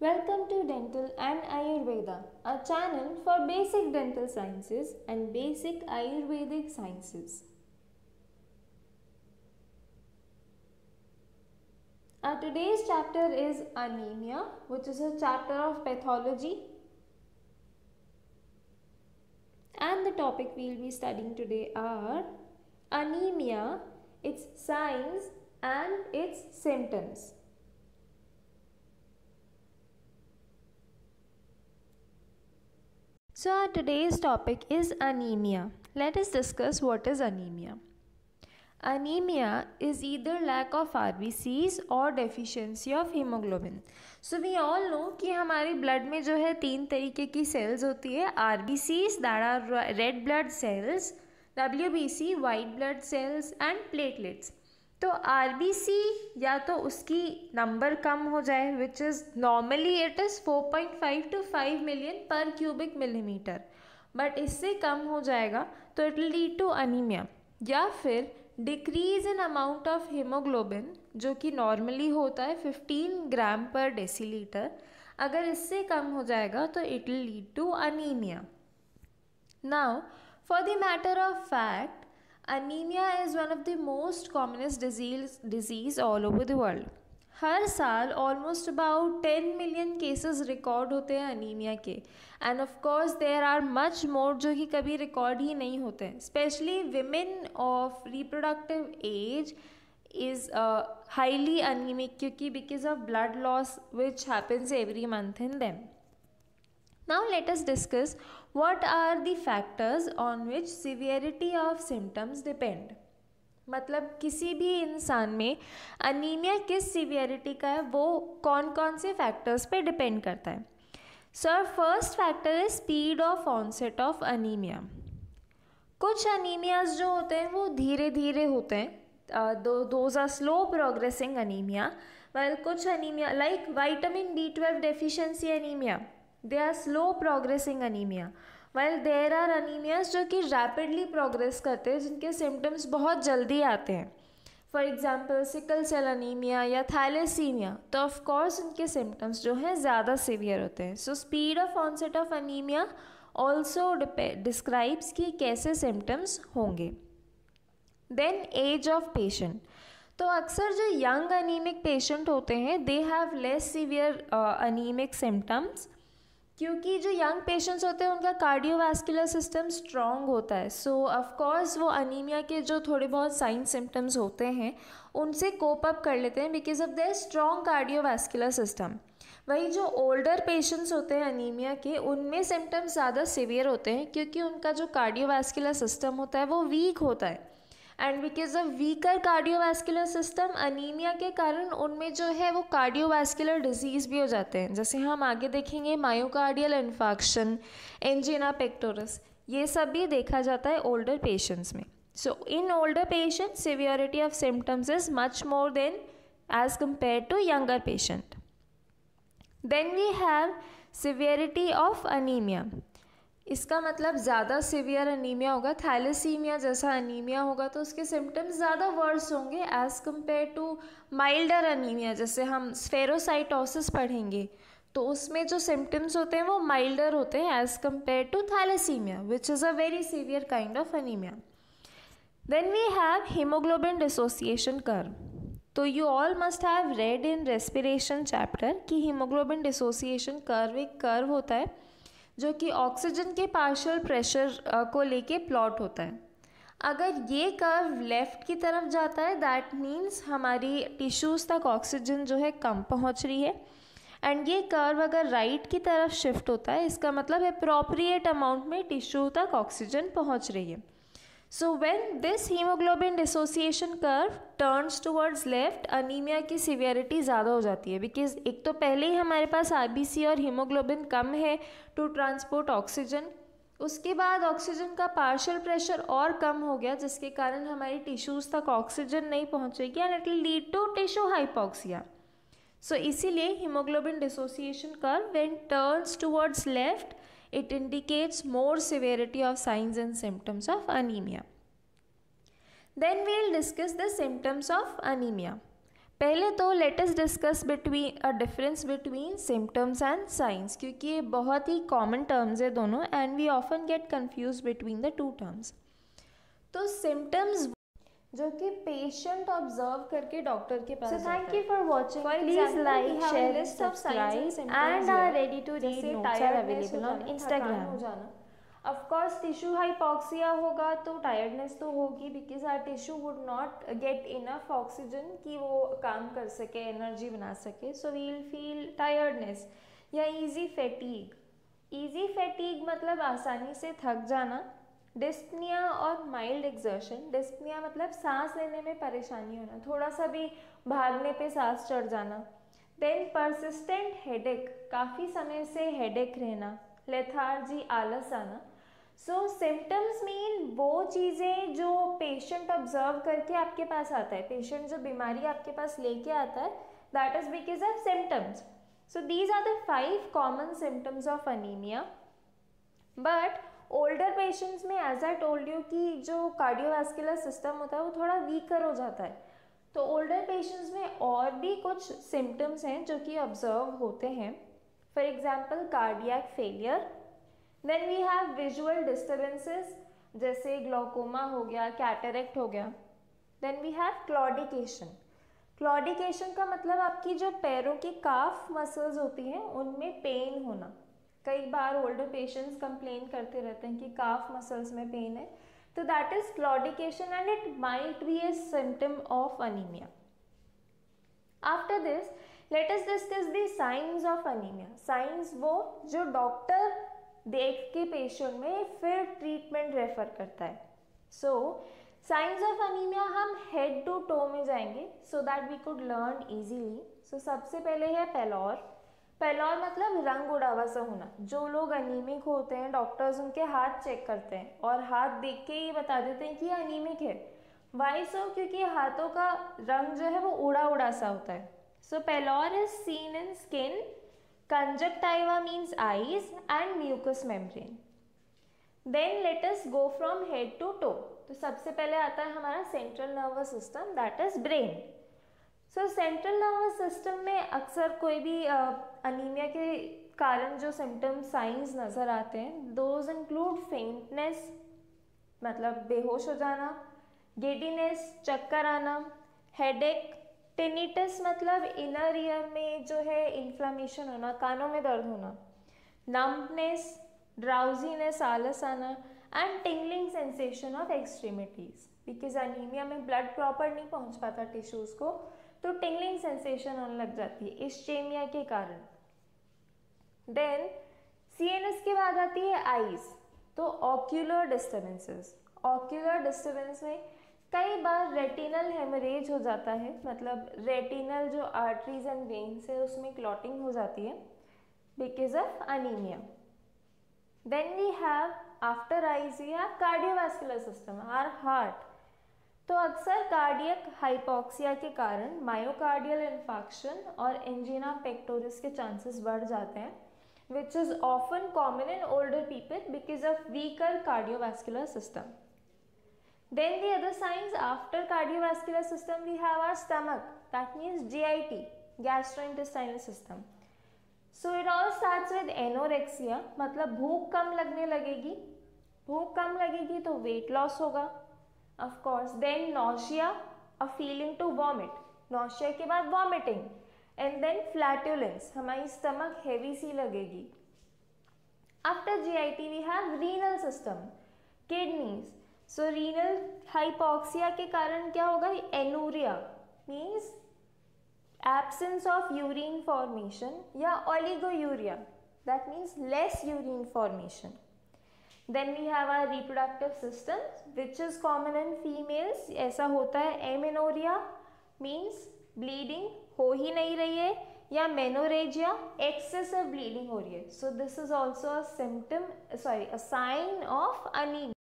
Welcome to Dental and Ayurveda, a channel for basic dental sciences and basic Ayurvedic sciences. Our today's chapter is anemia, which is a chapter of pathology. And the topic we will be studying today are anemia, its signs and its symptoms. So our today's topic is anemia. Let us discuss what is anemia. Anemia is either lack of RBCs or deficiency of hemoglobin. So we all know कि हमारे blood में जो है 3 तरीके की sales होती है, RBCs that are red blood cells, WBC white blood cells and platelets. तो RBC या तो उसकी नंबर कम हो जाए which is normally it is 4.5 to 5 million per cubic millimetre, but इससे कम हो जाएगा तो it will lead to anaemia. या फिर decrease in amount of haemoglobin जो कि नॉर्मली होता है 15 ग्राम पर डेसीलीटर, अगर इससे कम हो जाएगा तो it will lead to anaemia. Now for the matter of fact, anemia is one of the most commonest disease all over the world. हर साल almost about 10 million cases record होते हैं अनीमिया के, and of course there are much more जो कि कभी record ही नहीं होते हैं. Specially women of reproductive age is highly anaemic क्योंकि because of blood loss which happens every month in them. Now let us discuss what are the factors on which severity of symptoms depend. मतलब किसी भी इंसान में anaemia किस severity का है वो कौन कौन से फैक्टर्स पे डिपेंड करता है. सर फर्स्ट फैक्टर है speed of onset of anaemia. कुछ अनीमियाज जो होते हैं वो धीरे धीरे होते हैं, those are slow progressing anaemia, while कुछ anaemia like vitamin B12 deficiency anaemia, they are slow progressing anemia, while there are anemias जो कि rapidly progress करते हैं जिनके symptoms बहुत जल्दी आते हैं. For example sickle cell anaemia या थैलेसीमिया, तो ऑफ कोर्स उनके सिम्टम्स जो हैं ज़्यादा सीवियर होते हैं. So speed of onset of anaemia also describes कि कैसे सिम्टम्स होंगे. Then age of patient. तो अक्सर जो यंग अनीमिक पेशेंट होते हैं they have less severe anaemic symptoms, क्योंकि जो यंग पेशेंट्स होते हैं उनका कार्डियोवास्कुलर सिस्टम स्ट्रॉन्ग होता है. सो ऑफ कोर्स वो अनीमिया के जो थोड़े बहुत साइन सिम्टम्स होते हैं उनसे कोप अप कर लेते हैं because of their strong cardiovascular system. वही जो ओल्डर पेशेंट्स होते हैं अनीमिया के उनमें सिम्टम्स ज़्यादा सिवियर होते हैं क्योंकि उनका जो कार्डियोवास्कुलर सिस्टम होता है वो वीक होता है, and because of weaker cardiovascular system anaemia के कारण उनमें जो है वो कार्डियोवास्कुलर डिजीज़ भी हो जाते हैं. जैसे हम आगे देखेंगे मायोकार्डियल इन्फार्क्शन, एंजिना पेक्टोरस, ये सब भी देखा जाता है ओल्डर पेशेंट्स में. So in older patients severity of symptoms is much more than as compare to younger patient. Then we have severity of anaemia. इसका मतलब ज़्यादा सिवियर अनीमिया होगा, थैलेसीमिया जैसा अनीमिया होगा तो उसके सिम्टम्स ज़्यादा वर्स होंगे as compare to milder anaemia. जैसे हम स्फेरोसाइटोसिस पढ़ेंगे तो उसमें जो सिम्टम्स होते हैं वो माइल्डर होते हैं as compare to thalassaemia which is a very severe kind of anaemia. Then we have haemoglobin dissociation curve. तो you all must have read in respiration chapter कि हीमोग्लोबिन डिसोसिएशन कर्व एक curve होता है जो कि oxygen के partial pressure को लेके प्लॉट होता है. अगर ये कर्व लेफ़्ट की तरफ जाता है दैट मीन्स हमारी टिश्यूज़ तक ऑक्सीजन जो है कम पहुंच रही है, एंड ये कर्व अगर राइट की तरफ शिफ्ट होता है इसका मतलब एप्रोप्रिएट अमाउंट में टिश्यू तक ऑक्सीजन पहुंच रही है. So when this haemoglobin dissociation curve turns towards left anaemia की सीवियरिटी ज़्यादा हो जाती है बिकॉज एक तो पहले ही हमारे पास आरबीसी और हीमोग्लोबिन कम है टू ट्रांसपोर्ट ऑक्सीजन, उसके बाद ऑक्सीजन का पार्शियल प्रेशर और कम हो गया जिसके कारण हमारी टिश्यूज़ तक ऑक्सीजन नहीं पहुँचेगी and it will lead to tissue hypoxia. So इसीलिए haemoglobin dissociation curve when turns towards left it indicates more severity of signs and symptoms of anemia. Then we will discuss the symptoms of anemia. पहले तो let us discuss between a difference between symptoms and signs, क्योंकि ये बहुत ही common terms है दोनों and we often get confuse between the two terms. तो symptoms जो कि पेशेंट ऑब्जर्व करके डॉक्टर के पास जाता है। Thank you for watching. Please like, share, subscribe and are ready to read notes are available on Instagram. हो जाना, ऑफ कोर्स टिश्यू हाइपोक्सिया होगा तो टायर्डनेस तो होगी, because are tissue would not get enough oxygen कि वो काम कर सके, एनर्जी बना सके, so we will feel tiredness. या इजी फैटीग, इजी फैटीग मतलब आसानी से थक जाना। डिस्पनिया और माइल्ड एक्सर्शन, डिस्पनिया मतलब सांस लेने में परेशानी होना, थोड़ा सा भी भागने पे सांस चढ़ जाना। देन परसिस्टेंट हेडेक, काफ़ी समय से हेडेक रहना। लेथार्जी, आलस आना। सो सिम्टम्स मीन वो चीज़ें जो पेशेंट ऑब्जर्व करके आपके पास आता है, पेशेंट जो बीमारी आपके पास लेके आता है, that is because of symptoms. So these are the 5 common symptoms of anaemia. But older patients में एज आई टोल्ड यू कि जो कार्डियोवास्कुलर सिस्टम होता है वो थोड़ा वीकर हो जाता है, तो ओल्डर पेशेंट्स में और भी कुछ सिम्टम्स हैं जो कि ऑब्जर्व होते हैं। For example cardiac failure. Then we have visual disturbances, जैसे ग्लोकोमा हो गया, कैटरेक्ट हो गया। Then we have claudication. Claudication का मतलब आपकी जो पैरों की काफ मसल्स होती हैं उनमें पेन होना। कई बार ओल्डर पेशेंट्स कंप्लेन करते रहते हैं कि काफ मसल्स में पेन है, तो that is claudication and it might be a symptom of anaemia. After this let us discuss the signs of anaemia. Signs वो जो डॉक्टर देख के पेशेंट में फिर ट्रीटमेंट रेफर करता है। सो साइंस ऑफ अनीमिया हम हेड टू टो में जाएंगे so that we could learn easily. So सबसे पहले है पेलोर। पेलोर मतलब रंग उड़ावा सा होना। जो लोग अनीमिक होते हैं डॉक्टर्स उनके हाथ चेक करते हैं और हाथ देख के ही बता देते हैं कि ये अनीमिक है। Why so? क्योंकि हाथों का रंग जो है वो उड़ा उड़ा सा होता है। So pallor is seen in skin, conjunctiva means eyes and mucous membrane. Then let us go from head to toe. तो सबसे पहले आता है हमारा central nervous system, that is brain. So central nervous system में अक्सर कोई भी अनीमिया के कारण जो सिम्टम्स साइंस नज़र आते हैं, दोज इंक्लूड फेंटनेस मतलब बेहोश हो जाना, गिडीनेस चक्कर आना, हेडेक, टिनिटस मतलब इनर ईयर में जो है इन्फ्लामेशन होना, कानों में दर्द होना, नम्बनेस, ड्राउजीनेस आलस आना and tingling sensation of extremities. Because anaemia में ब्लड प्रॉपर नहीं पहुंच पाता टिश्यूज़ को, तो टिंगलिंग सेंसेशन होने लग जाती है इस्चेमिया के कारण। देन सीएनएस के बाद आती है आईज। तो ऑक्यूलर डिस्टर्बेंसेस, ऑक्यूलर डिस्टर्बेंस में कई बार रेटिनल हेमरेज हो जाता है, मतलब रेटिनल जो आर्टरीज एंड वेन्स है उसमें क्लॉटिंग हो जाती है because of anaemia. Then we have after eyes we have cardiovascular system, our heart. तो अक्सर कार्डियक हाइपोक्सिया के कारण मायोकार्डियल इन्फार्क्शन और एंजीना पेक्टोरिस के चांसेस बढ़ जाते हैं, which is often common in older people because of weaker cardiovascular system. Then the other signs after cardiovascular system we have our stomach, that means GIT, gastrointestinal system. So it all starts with anorexia, मतलब भूख कम लगने लगेगी, भूख कम लगेगी तो weight loss होगा of course. Then nausea, a feeling to vomit, nausea के बाद vomiting, and then flatulence, हमारी stomach heavy सी लगेगी. After GIT we have renal system, kidneys. So renal hypoxia के कारण क्या होगा? Anuria means absence of urine formation या oliguria, that means less urine formation. Then we have our reproductive system which is common in females. ऐसा होता है amenorrhoea means bleeding हो ही नहीं रही है, या मेनोरेजिया एक्सेसिव ब्लीडिंग हो रही है। So this is also a symptom, a sign of anaemia.